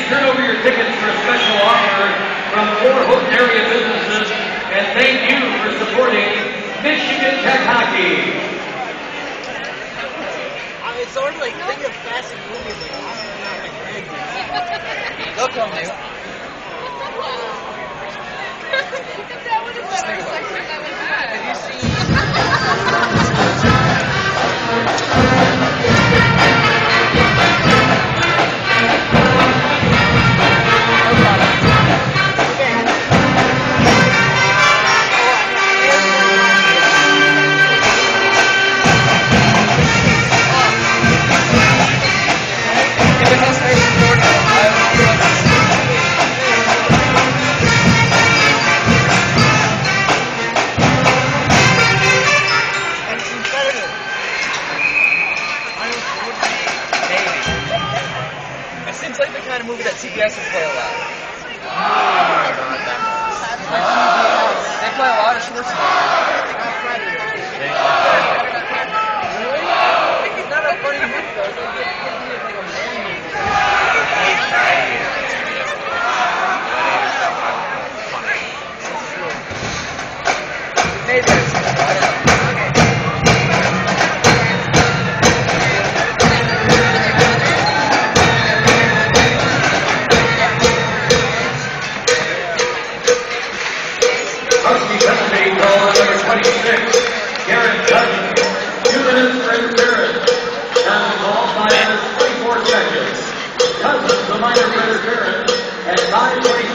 turn over your tickets for a special offer from 4 Hook area businesses, and thank you for supporting Michigan Tech Hockey. It's already like thinking of fast movies, like I'm not like crazy. They'll come new. That would have been our section that was bad. Have you seen? Seems like the kind of movie that CBS would play a lot. They play a lot of short stories. Really? I think it's not a funny movie though. It's like a man movie. Maybe it's I don't know. Cousins, the minor interference, at 5:20.